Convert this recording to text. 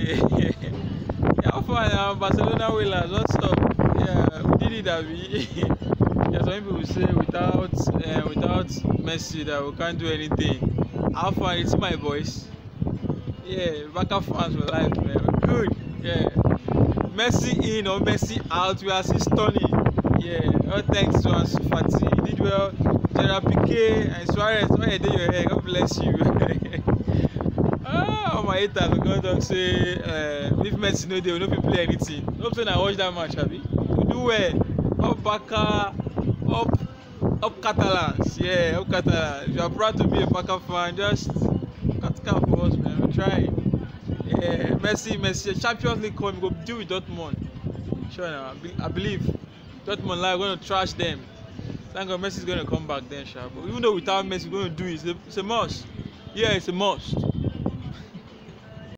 Yeah, how far now? Barcelona Whalers, what's up? Yeah, we did it, Abby. Yeah, some people say without Messi that we can't do anything. How far? It's my voice. Yeah, Barca fans for life, man. We're good. Yeah, Messi in or Messi out, we are still stunning. Yeah, all thanks to Ansu Fati. You did well. Gerard Piqué and Suarez, why you did your hair? God bless you. Ah, all my haters are going to say if Messi no dey, we no fit play anything. Hope so I watch that match, abi. We do well. Up Barca, up Catalans. Yeah, up Catalans. If you are proud to be a Barca fan, just cut cap for us, man. We're trying. Yeah, Messi, Champions League coming. We go deal with Dortmund. Sure, now, I believe Dortmund like going to trash them. Thank God Messi is going to come back then, sure. But even though without Messi, we're going to do it. It's a must. Yeah, it's a must.